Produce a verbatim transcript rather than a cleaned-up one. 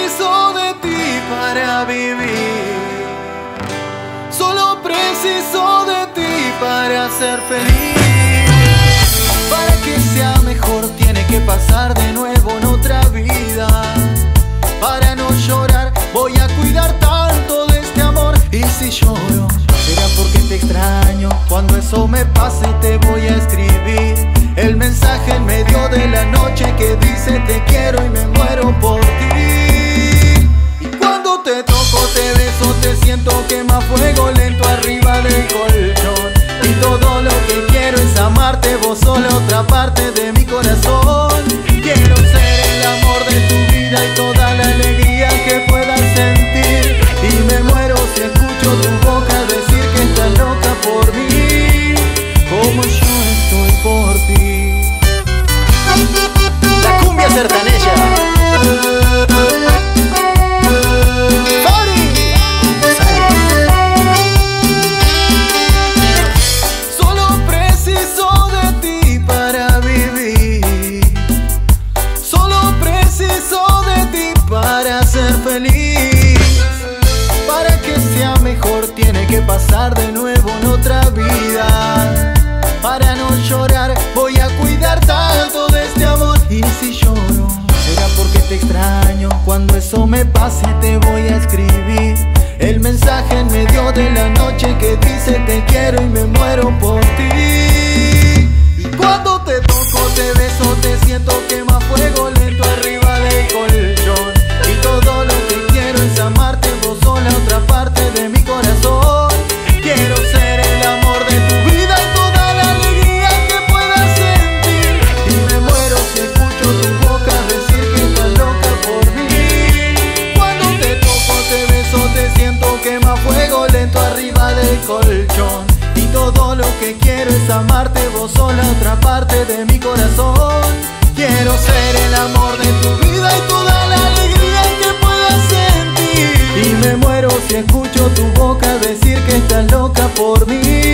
preciso de ti para vivir. Solo preciso de ti para ser feliz. Para que sea mejor tiene que pasar de nuevo en otra vida. Para no llorar voy a cuidar tanto de este amor. Y si lloro será porque te extraño. Cuando eso me pase te voy a escribir el mensaje en medio de la noche que dice te quiero y me muero por ti. Y cuando te toco, te beso, te siento quema fuego lento arriba del colchón. Y todo lo que quiero es amarte, vos sola otra parte de mi corazón. Quiero ser el amor de tu vida y toda la alegría que puedas sentir. Y me muero si escucho tu boca decir que estás loca por mí, como yo estoy por ti. La cumbia sertaneja. Solo preciso de ti para vivir. Solo preciso de ti para ser feliz. Para que sea mejor tiene que pasar de nuevo en otra vida. Para no llorar voy a cuidar tanto de este amor. Y si lloro será porque te extraño. Cuando eso me pase te voy a escribir el mensaje en medio de la noche que dice te quiero y me muero por ti. Y cuando te toco, te beso, te siento quema fuego lento arriba del colchón. Y todo lo que quiero es amarte, vos sola otra parte de mi corazón. Quiero ser el amor de tu vida y toda la alegría que puedas sentir. Y me muero si escucho tu boca decir que estás loca por mí. Cuando te toco, te beso, te siento quema fuego lento arriba del colchón. Y todo lo que quiero es amarte, vos sola otra parte de mi corazón. Quiero ser el amor de tu vida y toda la alegría que puedas sentir. Y me muero si escucho tu boca decir que estás loca por mí.